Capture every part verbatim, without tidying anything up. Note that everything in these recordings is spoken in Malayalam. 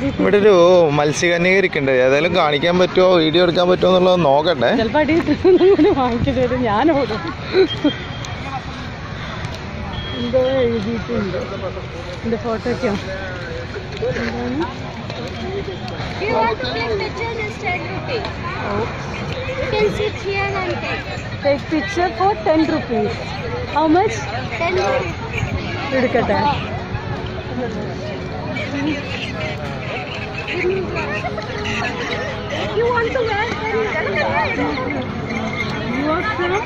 ഇവിടെ ഒരു മത്സ്യകന്യകരിക്കുണ്ട്. ഏതായാലും കാണിക്കാൻ പറ്റുമോ വീഡിയോ എടുക്കാൻ പറ്റുമോ എന്നുള്ളത് നോക്കട്ടെ. വാങ്ങിക്കരുത് ഞാനോടും എന്തോ എഴുതിയിട്ടുണ്ട് എന്റെ ഫോട്ടോയ്ക്കോ. Take picture for ten rupees. How much? ten rupees. എടുക്കട്ടെ. You want to wear? You are from?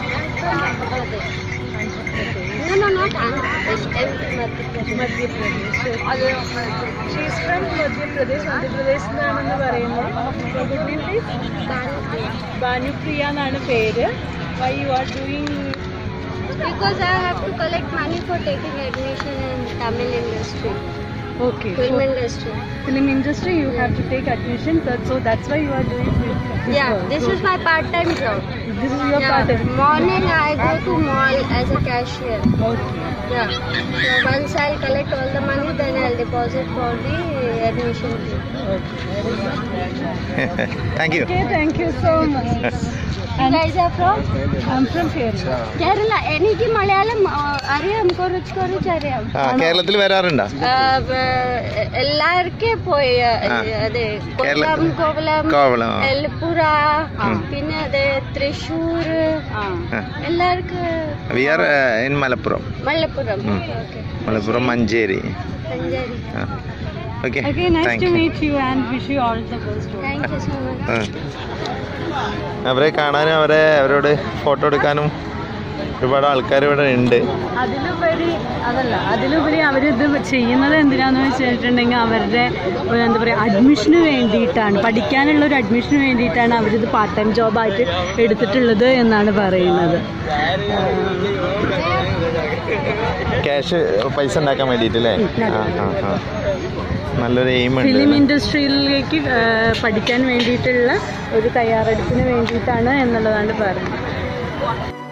No, no, not Andhra Pradesh. She is from Madhya Pradesh. Andhra Pradesh എന്നാണെന്ന് പറയുന്നത്. ഭാനുപ്രിയ എന്നാണ് പേര്. Why you are doing? Because I have to collect money for taking admission in Tamil industry. Okay. Film so industry. Film industry, you have to take admission. So that's why you are doing this. Yeah, work. This so is my part-time job. This is your yeah. part-time. Morning I go to mall as a cashier. Okay. Yeah. So once I'll collect all the money, then I'll deposit for the admission fee. Okay. Thank you. Okay, thank you so much. You guys are from? I'm from Kerala. Kerala. എനിക്ക് മലയാളം അറിയാം, കുറച്ച് കുറച്ച് അറിയാം. കേരളത്തിൽ വരാറുണ്ടോ? എല്ലാവർക്കും പോയി. അതെ, കൊല്ലം, കോവളം, എലപ്പുഴ, പിന്നെ അതെ തൃശ്ശൂർ, എല്ലാവർക്കും. We are uh, in Malappuram. Malappuram. Okay. Malappuram, Manjeri. Manjeri. Okay. Okay, nice Thank to you. meet you and wish you all the best. Thank you so much. അവരെ കാണാനും അവരെ അവരോട് ഫോട്ടോ എടുക്കാനും ഒരുപാട് ആൾക്കാർ ഇവിടെ ഉണ്ട്. അതിലുപരി അതല്ല അതിലുപരി അവരിത് ചെയ്യുന്നത് എന്തിനാന്ന് വെച്ചിട്ടുണ്ടെങ്കിൽ അവരുടെ എന്താ പറയുക അഡ്മിഷന് വേണ്ടിയിട്ടാണ്, പഠിക്കാനുള്ള ഒരു അഡ്മിഷന് വേണ്ടിയിട്ടാണ് അവരിത് പാർട്ട് ടൈം ജോബായിട്ട് എടുത്തിട്ടുള്ളത് എന്നാണ് പറയുന്നത്. ക്യാഷ് പൈസ ഉണ്ടാക്കാൻ വേണ്ടിയിട്ടല്ലേ? നല്ലൊരു എയിം ഉണ്ട്. ഫിലിം ഇൻഡസ്ട്രിയിലേക്ക് പഠിക്കാൻ വേണ്ടിയിട്ടുള്ള ഒരു തയ്യാറെടുപ്പിന് വേണ്ടിയിട്ടാണ് എന്നുള്ളതാണ് പറയുന്നത്.